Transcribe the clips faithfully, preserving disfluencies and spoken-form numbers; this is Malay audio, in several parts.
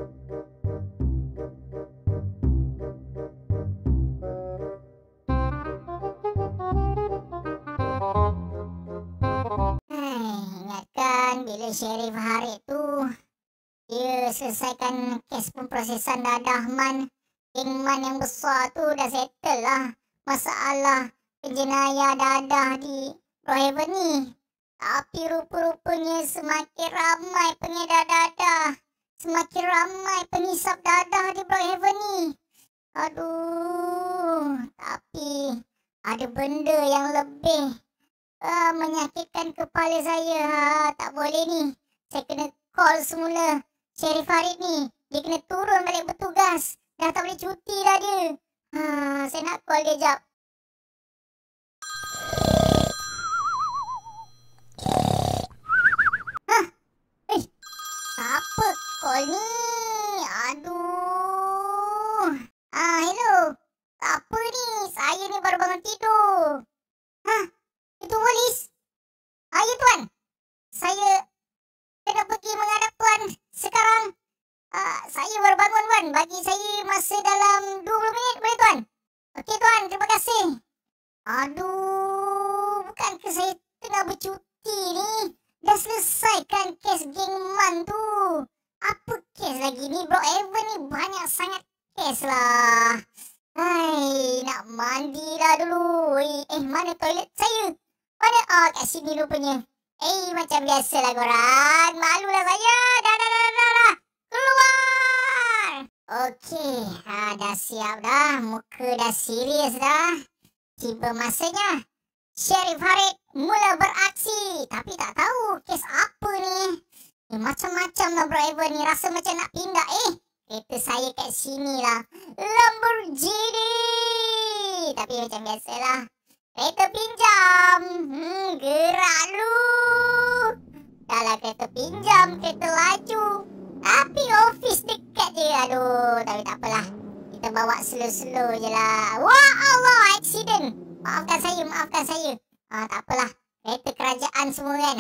Hai, ingatkan bila Sheriff Harit tu dia selesaikan kes pemprosesan dadah Man. Geng Man yang besar tu dah settle lah masalah penjenayah dadah di Brookhaven ni. Tapi rupa-rupanya semakin ramai pengedar dadah, semakin ramai pengisap dadah di Brookhaven ni. Aduh, tapi ada benda yang lebih uh, menyakitkan kepala saya. Ha, tak boleh ni. Saya kena call semula Sheriff Harit ni. Dia kena turun balik bertugas. Dah tak boleh cuti dah dia. Ha, saya nak call dia jap. Hah? Eh, siapa call ni? Aduh. Ah, hello. Apa ni? Saya ni baru bangun tidur. Hah? Itu polis? Ah, ya tuan. Saya kena pergi menghadap tuan sekarang. Uh, saya baru bangun tuan. Bagi saya masa dalam dua puluh minit boleh tuan? Okey tuan, terima kasih. Aduh, bukankah saya tengah bercuti ni? Dah selesaikan kes geng Man tu. Apa kes lagi ni? Brookhaven ni banyak sangat kes lah. Hai, nak mandi lah dulu. Eh, eh mana toilet saya? Mana? Oh, kat sini rupanya. Eh, macam biasalah korang. Malulah saya. Dah, dah, dah, dah, dah. Keluar! Okey, ha, dah siap dah. Muka dah serius dah. Tiba masanya Sheriff Harit mula beraksi. Tapi tak tahu kes apa ni. Eh, macam-macam lah Brookhaven ni. Rasa macam nak pindah. Eh, kereta saya kat sini lah. Lamborghini. Tapi macam biasalah. Kereta pinjam. Hmm, gerak lu. Dahlah kereta pinjam, kereta laju. Tapi ofis dekat je. Aduh, tapi tak apalah. Kita bawa slow-slow je lah. Wah Allah, accident. Maafkan saya, maafkan saya. Ah, tak apalah. Kereta kerajaan semua kan.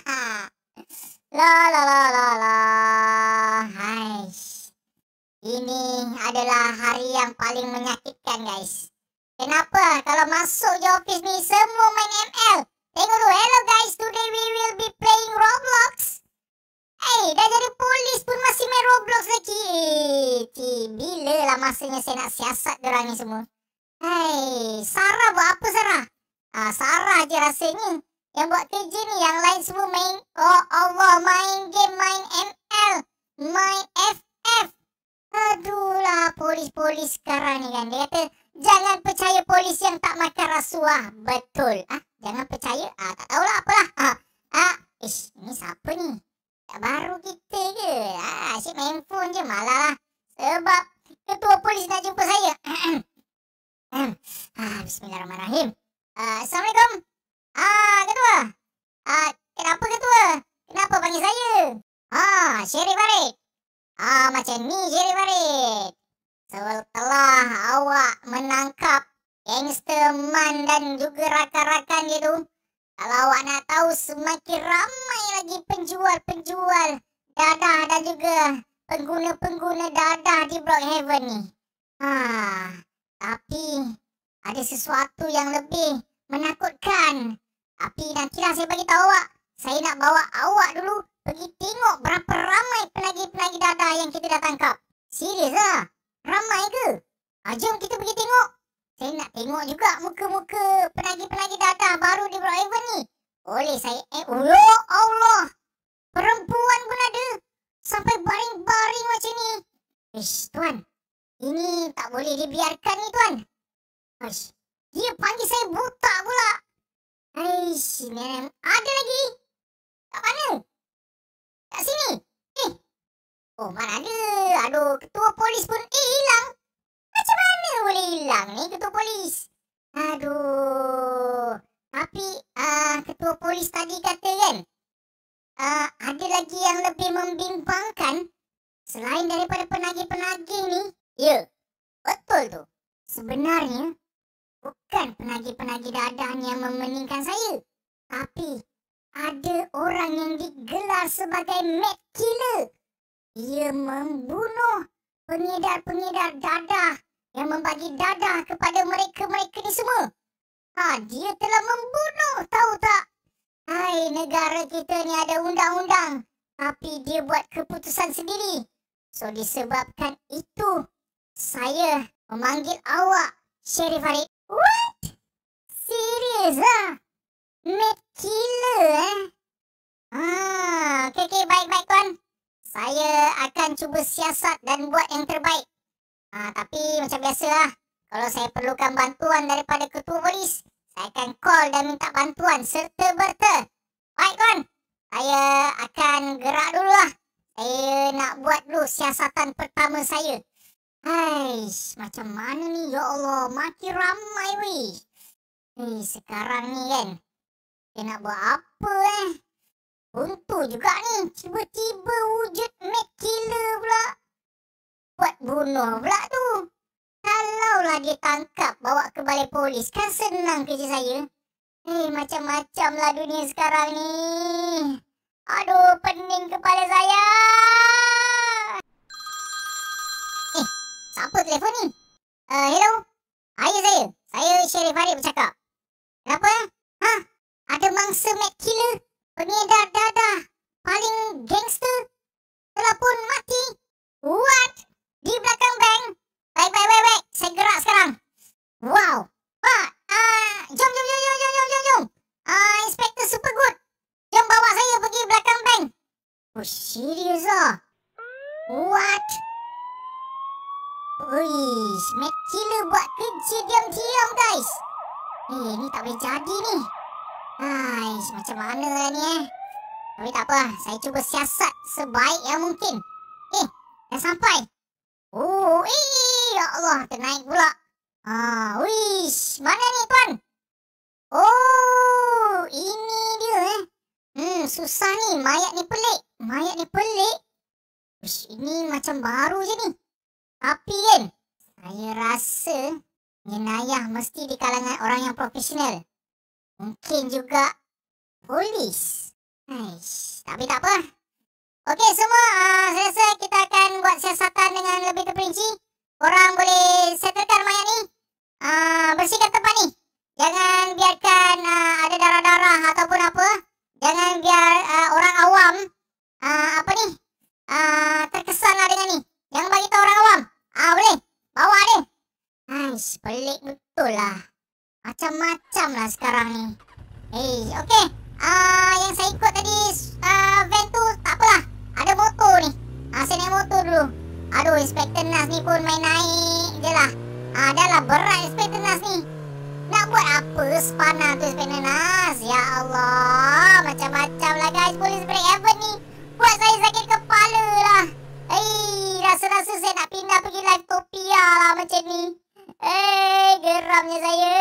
La la la la la. Haish. Ini adalah hari yang paling menyakitkan guys. Kenapa? Kalau masuk je ofis ni semua main M L. Tengok dulu. Hello guys, today we will be playing Roblox. Eh, dah jadi polis pun masih main Roblox lagi. Eh, bila lah masanya saya nak siasat diorang ni semua. Hai, Sarah buat apa Sarah? Ah, Sarah je rasanya yang buat kerja ni. Yang lain semua main, oh Allah, main game, main M L, main F F. Aduh lah, polis-polis sekarang ni kan. Dia kata, jangan percaya polis yang tak makan rasuah. Betul. Ah, jangan percaya. Ah, tak tahulah apalah. Ah, ah, ish, ini siapa ni? Tak baru kita ke? Ah, asyik main phone je malah lah. Sebab ketua polis nak jumpa saya. ah, Bismillahirrahmanirrahim. Ah, Assalamualaikum. Ah, ketua. Ah, kenapa ketua? Kenapa panggil saya? Ah, Sheriff Harit. Ah, macam ni Sheriff Harit. Setelah awak menangkap gangster Man dan juga rakan-rakan dia tu, kalau awak nak tahu, semakin ramai lagi penjual-penjual dadah dan juga pengguna-pengguna dadah di Brookhaven ni. Ha, tapi ada sesuatu yang lebih menakutkan. Tapi nantilah saya bagi tahu awak. Saya nak bawa awak dulu pergi tengok berapa ramai penagih-penagih dadah yang kita dah tangkap. Serius lah? Ramai ke? Ha, jom kita pergi tengok. Saya nak tengok juga muka-muka penagih-penagih dadah baru di Brookhaven ni. Boleh saya... Eh, oh ya Allah! Perempuan pun ada. Sampai baring-baring macam ni. Ish, tuan. Ini tak boleh dibiarkan ni, tuan. Ish, dia panggil saya buta pula. Ish, ni ada lagi. Kat mana? Kat sini. Eh. Oh, mana ada. Aduh, ketua polis pun eh, hilang. Macam mana boleh hilang ni ketua polis? Aduh. Tapi uh, ketua polis tadi kata kan, uh, ada lagi yang lebih membimbangkan selain daripada penagih-penagih ni. Ya, betul tu. Sebenarnya bukan penagih-penagih dadah ni yang memeningkan saya, tapi ada orang yang digelar sebagai mad killer. Dia membunuh pengedar-pengedar dadah yang membagi dadah kepada mereka-mereka ni semua. Ha, dia telah membunuh, tahu tak? Hai, negara kita ni ada undang-undang, tapi dia buat keputusan sendiri. So, disebabkan itu, saya memanggil awak, Sheriff Farid. What? Serius lah? Mad killer eh? Ah, okey, okey, baik-baik tuan. Saya akan cuba siasat dan buat yang terbaik. Ah, tapi macam biasa lah, kalau saya perlukan bantuan daripada ketua polis, saya akan call dan minta bantuan serta berta. Baik tuan, saya akan gerak dulu lah. Saya nak buat dulu siasatan pertama saya. Haish, macam mana ni? Ya Allah, makin ramai weh. Eh, sekarang ni kan, dia nak buat apa eh? Buntu juga ni, tiba-tiba wujud mad killer pula. Buat bunuh pula tu. Kalaulah dia tangkap, bawa ke balai polis, kan senang kerja saya. Eh, macam-macam lah dunia sekarang ni. Aduh, pening kepala saya. Eh, siapa telefon ni? Uh, hello? Ayah saya. Saya Sheriff Farid bercakap. Kenapa? Ha? Ada mangsa mad killer, pengedar dadah paling gangster telah pun mati. What? Di belakang bank? Baik, baik, baik, baik. Saya gerak sekarang. Wow. Ah, uh, jom, jom, jom, jom, jom, jom, jom, jom. Ah, Inspektor Supergood. Jom bawa saya pergi belakang bank. Oh, serius lah? What? Uish, mad killer buat kerja diam-diam, guys. Eh, ni tak boleh jadi ni. Aish, macam mana lah ni eh? Tapi tak apa, saya cuba siasat sebaik yang mungkin. Eh, dah sampai. Oh, eh, ya Allah, ternaik pula. Ah, wish, mana ni tuan? Oh, ini dia eh. Hmm, susah ni, mayat ni pelik. Mayat ni pelik. Wish, ini macam baru je ni. Tapi kan, saya rasa jenayah mesti di kalangan orang yang profesional. Mungkin juga polis. Aish, tapi tak apa. Okey semua, uh, saya rasa kita akan buat siasatan dengan lebih terperinci. Korang boleh settlekan mayat ni. Uh, bersihkan tempat ni. Jangan biarkan uh, ada darah-darah ataupun apa. Jangan biar uh, orang awam uh, apa ni uh, terkesan lah dengan ni. Jangan bagi tahu orang awam. Ah uh, boleh, bawa dia. Aish, pelik betul lah. Macam-macam lah sekarang ni. Hei, okey. Uh, yang saya ikut tadi uh, van tu tak apalah. Ada motor ni. Uh, saya naik motor dulu. Aduh, Inspektor Nas ni pun main naik je lah. Uh, dah lah berat Inspektor Nas ni. Nak buat apa sepanah tu Inspektor Nas? Ya Allah, macam-macam lah guys. Polis break heaven ni buat saya sakit kepala lah. Hei, rasa-rasa saya nak pindah pergi Livetopia lah macam ni. Eh, geramnya saya.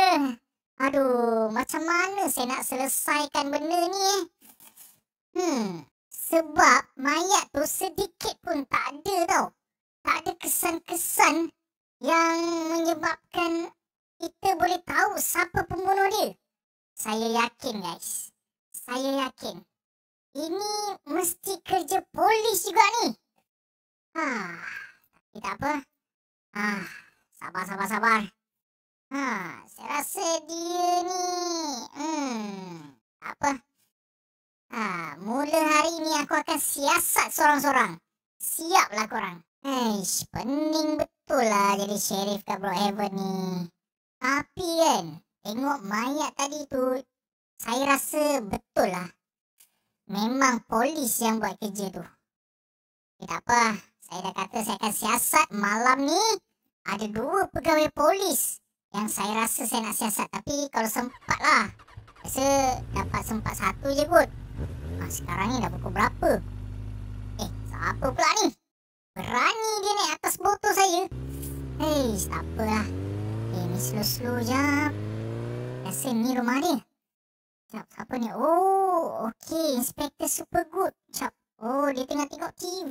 Aduh, macam mana saya nak selesaikan benda ni eh? Hmm, sebab mayat tu sedikit pun tak ada tau. Tak ada kesan-kesan yang menyebabkan kita boleh tahu siapa pembunuh dia. Saya yakin guys. Saya yakin. Ini mesti kerja polis juga ni. Ah, tapi tak apa. Ah, sabar, sabar, sabar. Ha, saya rasa dia ni, hmm, apa? Ha, mula hari ni aku akan siasat sorang-sorang. Siaplah korang. Eish, pening betul lah jadi sheriff kat Brookhaven ni. Tapi kan, tengok mayat tadi tu, saya rasa betul lah. Memang polis yang buat kerja tu. Eh, tak apa, saya dah kata saya akan siasat malam ni. Ada dua pegawai polis yang saya rasa saya nak siasat. Tapi kalau sempat lah, rasa dapat sempat satu je kot. Ah, sekarang ni dah pukul berapa? Eh, siapa pula ni? Berani dia naik atas botol saya. Hei, tak apalah. Eh, ni slow-slow jap. Rasa ni rumah dia. Jap, siapa ni? Oh, okey, Inspektor Supergood. Jap, oh, dia tengah tengok T V.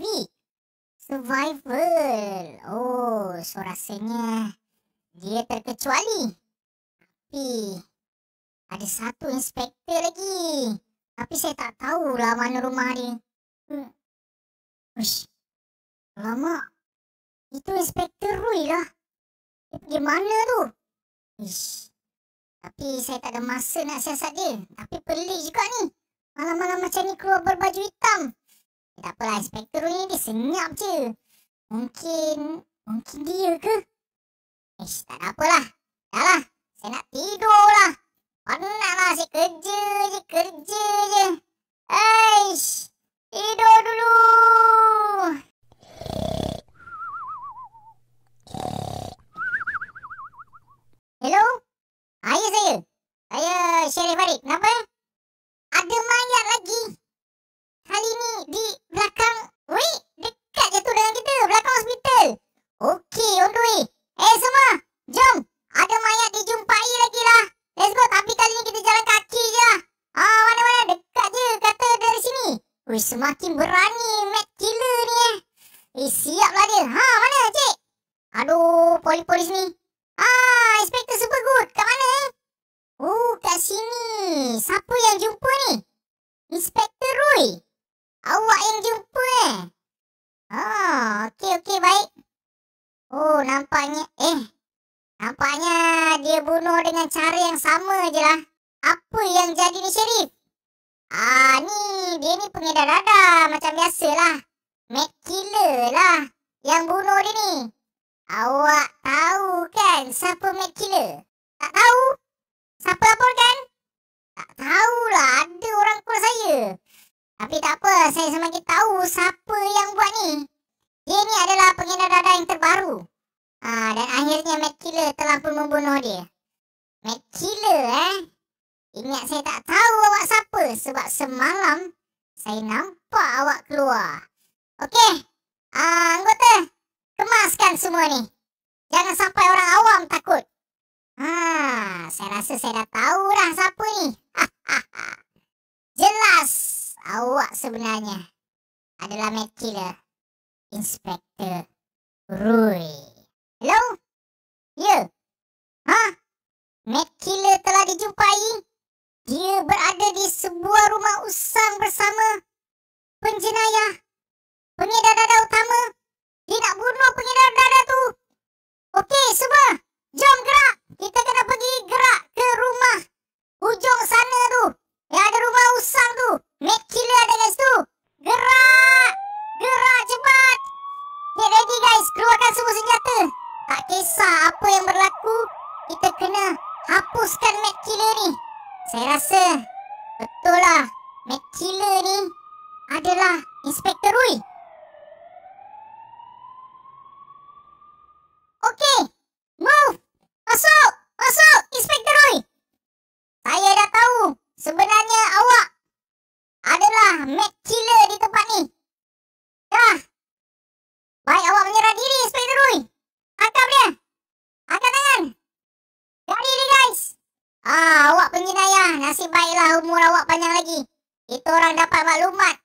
Survival. Oh, so rasanya dia terkecuali. Tapi ada satu inspektor lagi. Tapi saya tak tahulah mana rumah dia. Hmm. Uish, Alamak, itu Inspektor Rui lah. Dia pergi mana tu? Ish. Tapi saya tak ada masa nak siasat dia. Tapi pelik juga ni. Malam-malam macam ni keluar berbaju hitam. Eh, tak apalah, Inspektor Rui ni dia senyap je. Mungkin, mungkin dia ke? Ish, tak ada apalah. Dah lah, saya nak tidur lah. Penat lah, saya kerja je, kerja je. Aish, tidur dulu. Hello? Ayah saya. Saya Sherif Farid. Kenapa? Ada mayat lagi. Kali ni di belakang. Weh, dekat je tu dengan kita. Belakang hospital. Okey, on the way. Eh semua, jom. Ada mayat dijumpai lagi lah. Let's go. Tapi kali ni kita jalan kaki je lah. Ah, mana-mana. Dekat je kata dari sini. Wih, semakin berani Matt Killer ni eh. Eh, siaplah dia. Ha, mana cik? Aduh, polis-polis ni. Ah, Inspektor Super Good. Kat mana eh? Oh, kat sini. Siapa yang jumpa ni? Inspektor Rui. Awak yang jumpa eh? Ah, okey, okey, baik. Oh, nampaknya. Eh, nampaknya dia bunuh dengan cara yang sama je lah. Apa yang jadi ni, Sherif? Ah, ni. Dia ni pengedar dadah. Macam biasalah. Matt Killer lah yang bunuh dia ni. Awak tahu kan siapa Matt Killer? Tak tahu? Siapa laporkan? Tak tahulah, ada orang call saya. Tapi tak apa, saya semakin tahu siapa yang buat ni. Dia ni adalah pengedar dadah yang terbaru. Ah, dan akhirnya Matt Killer telah pun membunuh dia. Matt Killer eh? Ingat saya tak tahu awak siapa sebab semalam saya nampak awak keluar. Okey, ah, anggota. Kemaskan semua ni. Jangan sampai orang awam takut. Ha, saya rasa saya dah tahu dah siapa ni. Jelas awak sebenarnya adalah Matt Killer. Inspektor Rui. Hello? Ya? Ha? Matt Killer telah dijumpai. Dia berada di sebuah rumah usang bersama penjenayah pengedar dadah utama. Dia nak bunuh pengedar dadah tu. Okey, semua. Jom gerak. Kita kena pergi gerak ke rumah hujung sana tu. Yang ada rumah usang tu. Matt Killer ada kat situ. Gerak. Gerak cepat. Get ready guys. Keluarkan semua senjata. Tak kisah apa yang berlaku. Kita kena hapuskan Matt Killer ni. Saya rasa betul lah. Matt Killer ni adalah Inspektor Rui. Okey, move, masuk, masuk, Inspektor Rui. Saya dah tahu sebenarnya awak adalah Matt Killer di tempat ni. Dah, baik awak menyerah diri, Inspektor Rui. Tangkap dia, angkat tangan. Jadi dia guys. Ah, awak penjenayah, nasib baiklah umur awak panjang lagi. Itu orang dapat maklumat.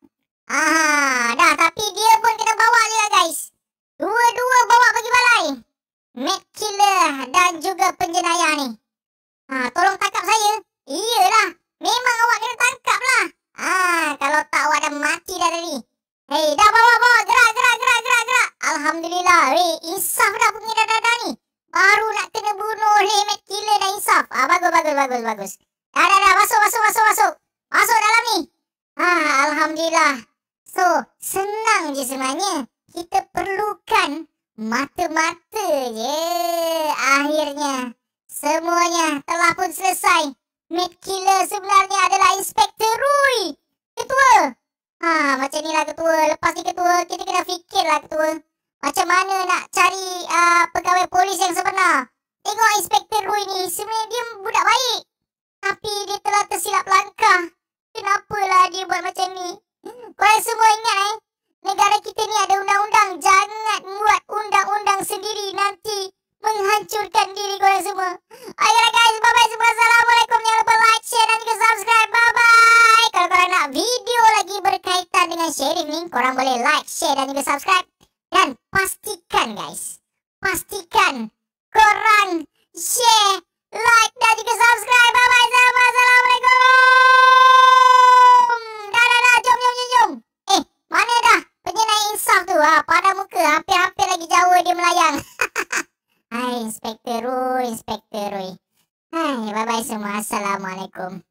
Ah, dah, tapi dia pun kena bawa juga guys. Dua-dua bawa pergi balai. Matt Killer dan juga penjenayah ni. Ha, tolong tangkap saya. Iyalah, memang awak kena tangkap lah. Ah, kalau tak awak dah mati dah tadi. Hei, dah bawa bawa, gerak gerak gerak gerak gerak. Alhamdulillah, weh, insaf dah pengedar dadah ni. Baru nak kena bunuh ni Matt Killer dan insaf. Ah, bagus bagus bagus bagus. Dah dah dah, masuk masuk masuk masuk. Masuk dalam ni. Ah, alhamdulillah. So, senang je sebenarnya. Kita perlukan mata-mata je. Akhirnya semuanya telah pun selesai. Matt Killer sebenarnya adalah Inspektor Rui. Ketua. Ha, macam ni lah ketua. Lepas ni ketua, kita kena fikirlah ketua. Macam mana nak cari uh, pegawai polis yang sebenar. Tengok Inspektor Rui ni, sebenarnya dia budak baik. Tapi dia telah tersilap langkah. Kenapalah dia buat macam ni? Korang semua ingat eh, negara kita ni ada undang-undang. Jangan buat undang-undang sendiri, nanti menghancurkan diri korang semua. Ayolah guys, bye-bye semua. Assalamualaikum. Jangan lupa like, share dan juga subscribe. Bye-bye. Kalau korang nak video lagi berkaitan dengan Sherif ni, korang boleh like, share dan juga subscribe. Dan pastikan guys, pastikan korang share, like dan juga subscribe. Bye-bye semua. Assalamualaikum. Dah, dah, dah. Jom, jom, jom, jom. Eh, mana dah penjenayah insaf tu. Ha, pada muka. Hampir-hampir lagi jauh dia melayang. Hai, Inspektor Roy, Inspektor Roy. Hai, bye-bye semua. Assalamualaikum.